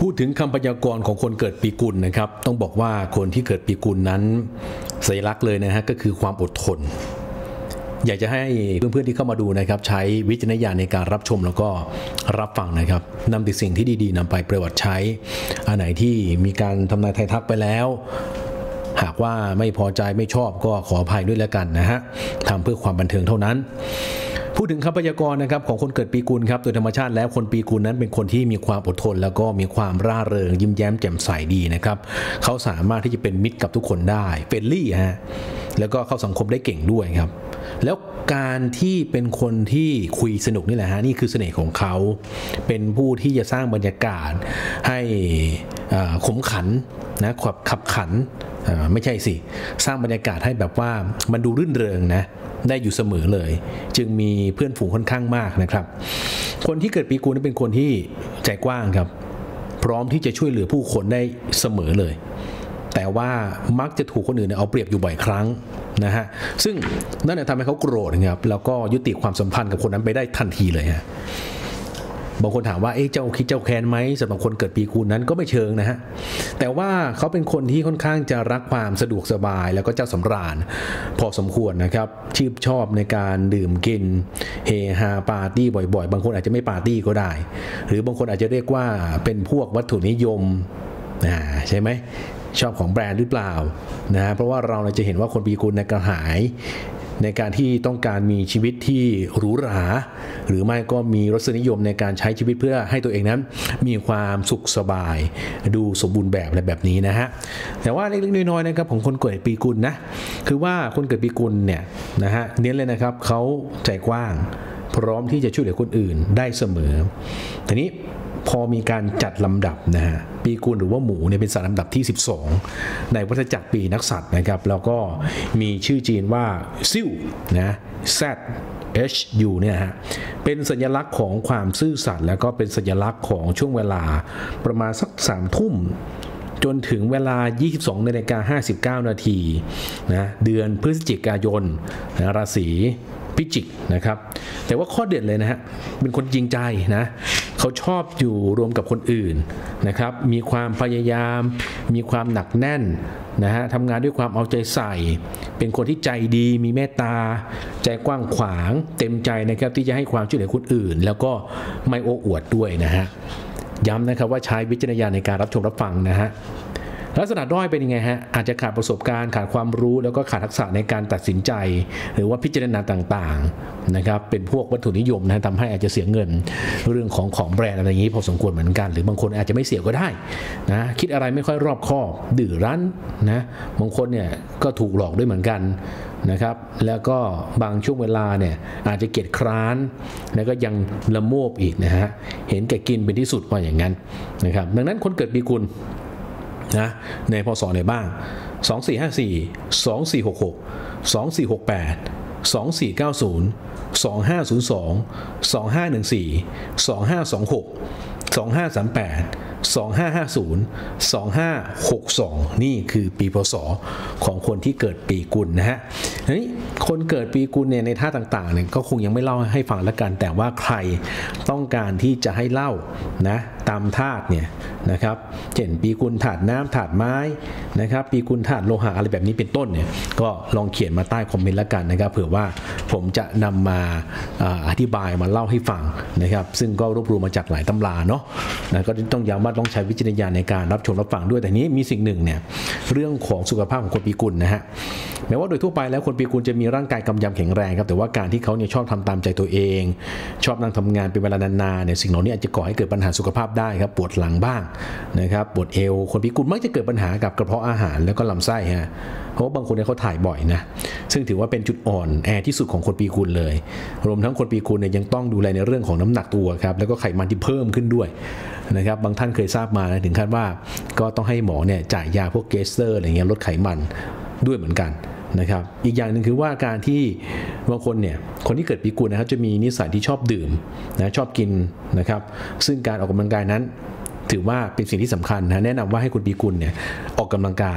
พูดถึงคำพยากรณ์ของคนเกิดปีกุลนะครับต้องบอกว่าคนที่เกิดปีกุลนั้นสัญลักษณ์เลยนะฮะก็คือความอดทนอยากจะให้เพื่อนๆที่เข้ามาดูนะครับใช้วิจารณญาณในการรับชมแล้วก็รับฟังนะครับนำแต่สิ่งที่ดีๆนำไปปฏิบัติใช้อันไหนที่มีการทำนายทายทักไปแล้วหากว่าไม่พอใจไม่ชอบก็ขออภัยด้วยแล้วกันนะฮะทำเพื่อความบันเทิงเท่านั้นพูดถึงคำพยากรณ์นะครับของคนเกิดปีกุลครับโดยธรรมชาติแล้วคนปีกุลนั้นเป็นคนที่มีความอดทนแล้วก็มีความร่าเริงยิ้มแย้มแจ่มใสดีนะครับเขาสามารถที่จะเป็นมิตรกับทุกคนได้เฟรนลี่ฮะแล้วก็เข้าสังคมได้เก่งด้วยครับแล้วการที่เป็นคนที่คุยสนุกนี่แหละฮะนี่คือเสน่ห์ของเขาเป็นผู้ที่จะสร้างบรรยากาศให้ขมขันนะขับขันไม่ใช่สิสร้างบรรยากาศให้แบบว่ามันดูรื่นเริงนะได้อยู่เสมอเลยจึงมีเพื่อนฝูงค่อนข้างมากนะครับคนที่เกิดปีกุลเป็นคนที่ใจกว้างครับพร้อมที่จะช่วยเหลือผู้คนได้เสมอเลยแต่ว่ามักจะถูกคนอื่นเอาเปรียบอยู่บ่อยครั้งนะฮะซึ่งนั่นทำให้เขาโกรธครับแล้วก็ยุติความสัมพันธ์กับคนนั้นไปได้ทันทีเลยฮะบางคนถามว่าเจ้าคิดเจ้าแค้นไหมสำหรับคนเกิดปีกุลนั้นก็ไม่เชิงนะฮะแต่ว่าเขาเป็นคนที่ค่อนข้างจะรักความสะดวกสบายแล้วก็เจ้าสำราญพอสมควรนะครับชื่นชอบในการดื่มกินเฮฮาปาร์ตี้บ่อยๆบางคนอาจจะไม่ปาร์ตี้ก็ได้หรือบางคนอาจจะเรียกว่าเป็นพวกวัตถุนิยมใช่ไหมชอบของแบรนด์หรือเปล่านะเพราะว่าเราจะเห็นว่าคนปีกุลกระหายในการที่ต้องการมีชีวิตที่หรูหราหรือไม่ก็มีรสนิยมในการใช้ชีวิตเพื่อให้ตัวเองนั้นมีความสุขสบายดูสมบูรณ์แบบอะไรแบบนี้นะฮะแต่ว่าเล็กๆน้อยๆนะครับของคนเกิดปีกุลนะคือว่าคนเกิดปีกุลเนี่ยนะฮะเน้นเลยนะครับเขาใจกว้างพร้อมที่จะช่วยเหลือคนอื่นได้เสมอทีนี้พอมีการจัดลำดับนะฮะปีกุลหรือว่าหมูเนี่ยเป็นสัตว์ลำดับที่12ในวัฏจักรปีนักสัตว์นะครับแล้วก็มีชื่อจีนว่าซิ่วนะ ZHU เนี่ยฮะเป็นสัญลักษณ์ของความซื่อสัตย์แล้วก็เป็นสัญลักษณ์ของช่วงเวลาประมาณสัก3 ทุ่มจนถึงเวลา 22:59 นาทีนะเดือนพฤศจิกายนนะราศีพิจิกนะครับแต่ว่าข้อเด่นเลยนะฮะเป็นคนจริงใจนะเขาชอบอยู่รวมกับคนอื่นนะครับมีความพยายามมีความหนักแน่นนะฮะทำงานด้วยความเอาใจใส่เป็นคนที่ใจดีมีเมตตาใจกว้างขวางเต็มใจนะครับที่จะให้ความช่วยเหลือคนอื่นแล้วก็ไม่โอ้อวดด้วยนะฮะย้ำนะครับว่าใช้วิจารณญาณในการรับชมรับฟังนะฮะลักษณะด้อยเป็นยังไงฮะอาจจะขาดประสบการณ์ขาดความรู้แล้วก็ขาดทักษะในการตัดสินใจหรือว่าพิจารณาต่างๆนะครับเป็นพวกวัตถุนิยมนะทำให้อาจจะเสียเงินเรื่องของแบรนด์อะไรอย่างนี้พอสมควรเหมือนกันหรือบางคนอาจจะไม่เสียก็ได้นะคิดอะไรไม่ค่อยรอบคอบดื้อรั้นนะบางคนเนี่ยก็ถูกหลอกด้วยเหมือนกันนะครับแล้วก็บางช่วงเวลาเนี่ยอาจจะเกียจคร้านแล้วก็ยังละโมบอีกนะฮะเห็นแก่กินเป็นที่สุดว่าอย่างนั้นนะครับดังนั้นคนเกิดปีกุลนะในพศไหนบ้าง2454 2466 2468 2490 2502 2514 2526 2538 2550 2562นี่คือปีพศของคนที่เกิดปีกุลนะฮะนี่คนเกิดปีกุลเนี่ยในท่าต่างๆเนี่ยก็คงยังไม่เล่าให้ฟังแล้วกันแต่ว่าใครต้องการที่จะให้เล่านะตามธาตุเนี่ยนะครับเช่นปีกุลธาตุน้ำธาตุไม้นะครับปีกุลธาตุโลหะอะไรแบบนี้เป็นต้นเนี่ยก็ลองเขียนมาใต้คอมเมนต์แล้วกันนะครับเผื่อว่าผมจะนำมาอธิบายมาเล่าให้ฟังนะครับซึ่งก็รวบรวมมาจากหลายตำราเนาะนะก็ต้องย้ำว่าต้องใช้วิจารณญาณในการรับชมรับฟังด้วยแต่นี้มีสิ่งหนึ่งเนี่ยเรื่องของสุขภาพของคนปีกุลนะฮะแม้ว่าโดยทั่วไปแล้วคนปีกุลจะมีร่างกายกำยำแข็งแรงครับแต่ว่าการที่เขาเนี่ยชอบทำตามใจตัวเองชอบนั่งทำงานเป็นเวลานานๆเนี่ยสิ่งเหล่านี้อาจจะก่อให้เกิดปัญหาสุขภาพได้ครับปวดหลังบ้างนะครับปวดเอวคนปีกุลมักจะเกิดปัญหากับกระเพาะอาหารแล้วก็ลำไส้ฮะเพราะบางคนเนี่ยเขาถ่ายบ่อยนะซึ่งถือว่าเป็นจุดอ่อนแอที่สุดของคนปีกุลเลยรวมทั้งคนปีกุลเนี่ยยังต้องดูแลในเรื่องของน้ำหนักตัวครับแล้วก็ไขมันที่เพิ่มขึ้นด้วยนะครับบางท่านเคยทราบมานะถึงขั้นว่าก็ต้องให้หมอเนี่ยจ่ายยาพวกเกสเตอร์อะไรเงี้ยลดไขมันด้วยเหมือนกันนะครับอีกอย่างหนึ่งคือว่าการที่บางคนเนี่ยคนที่เกิดปีกุลนะครับจะมีนิสัยที่ชอบดื่มนะชอบกินนะครับซึ่งการออกกำลังกายนั้นถือว่าเป็นสิ่งที่สำคัญนะแนะนำว่าให้คนปีกุลเนี่ยออกกำลังกาย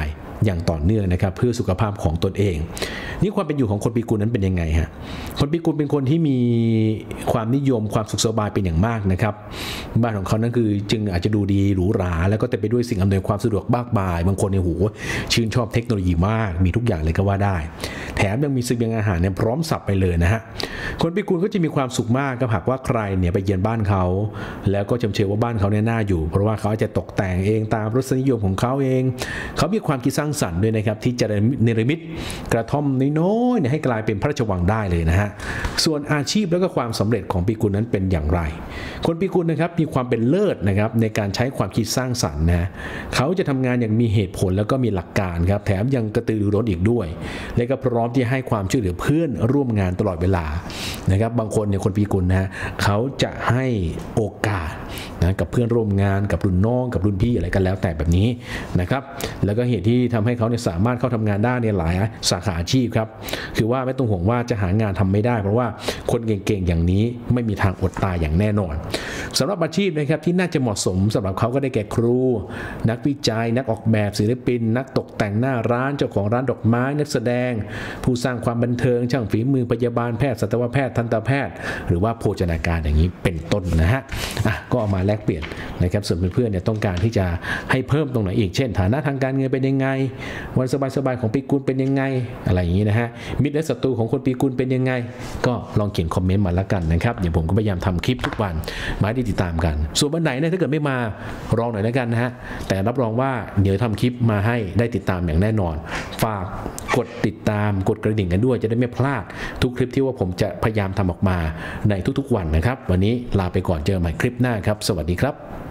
อย่างต่อเนื่องนะครับเพื่อสุขภาพของตนเองนี่ความเป็นอยู่ของคนปีกุลนั้นเป็นยังไงฮะคนปีกุลเป็นคนที่มีความนิยมความสุขสบายเป็นอย่างมากนะครับบ้านของเขานั้นคือจึงอาจจะดูดีหรูหราแล้วก็เต็มไปด้วยสิ่งอำนวยความสะดวกมากมายบางคนเนี่ยโหชื่นชอบเทคโนโลยีมากมีทุกอย่างเลยก็ว่าได้แถมยังมีเสบียงอาหารเนี่ยพร้อมสับไปเลยนะฮะคนปีกุลก็จะมีความสุขมากครับหากว่าใครเนี่ยไปเยือนบ้านเขาแล้วก็ชมเชยว่าบ้านเขาเนี่ยน่าอยู่เพราะว่าเขาจะตกแต่งเองตามรสนิยมของเขาเองเขามีความคิดสร้างสรรค์ด้วยนะครับที่จะเนรมิตกระท่อมน้อยๆให้กลายเป็นพระราชวังได้เลยนะฮะส่วนอาชีพแล้วก็ความสำเร็จของปีกุลนั้นเป็นอย่างไรคนปีกุลนะครับมีความเป็นเลิศนะครับในการใช้ความคิดสร้างสรรค์นะเขาจะทำงานอย่างมีเหตุผลแล้วก็มีหลักการครับแถมยังกระตือรือร้นอีกด้วยและก็พร้อมที่ให้ความช่วยเหลือเพื่อนร่วมงานตลอดเวลานะครับบางคนเนี่ยคนปีกุลนะเขาจะให้โอกาสนะกับเพื่อนร่วมงานกับรุ่นน้องกับรุ่นพี่อะไรกันแล้วแต่แบบนี้นะครับแล้วก็เหตุที่ทำให้เขาเนี่ยสามารถเข้าทำงานได้ในหลายสาขาอาชีพครับคือว่าไม่ต้องห่วงว่าจะหางานทำไม่ได้เพราะว่าคนเก่งๆอย่างนี้ไม่มีทางอดตายอย่างแน่นอนสำหรับอาชีพนะครับที่น่าจะเหมาะสมสำหรับเขาก็ได้แก่ครูนักวิจัยนักออกแบบศิลปินนักตกแต่งหน้าร้านเจ้าของร้านดอกไม้นักแสดงผู้สร้างความบันเทิงช่างฝีมือพยาบาลแพทย์สัตวแพทย์ทันตแพทย์หรือว่าโภชนาการอย่างนี้เป็นต้นนะฮะก็เอามาแลกเปลี่ยนนะครับส่วนเพื่อนๆเนี่ยต้องการที่จะให้เพิ่มตรงไหนอีกเช่นฐานะทางการเงินเป็นยังไงวันสบายๆของปีกุลเป็นยังไงอะไรอย่างนี้นะฮะมิตรและศัตรูของคนปีกุลเป็นยังไงก็ลองเขียนคอมเมนต์มาแล้วกันนะครับอย่างผมก็พยายามทำคลิปทุกวันมาให้ได้ติดตามกันส่วนวันไหนเนี่ยถ้าเกิดไม่มารอหน่อยแล้วกันนะฮะแต่รับรองว่าเดี๋ยวทำคลิปมาให้ได้ติดตามอย่างแน่นอนฝากกดติดตามกดกระดิ่งกันด้วยจะได้ไม่พลาดทุกคลิปที่ว่าผมจะพยายามทำออกมาในทุกๆวันนะครับวันนี้ลาไปก่อนเจอกันใหม่คลิปหน้าครับสวัสดีครับ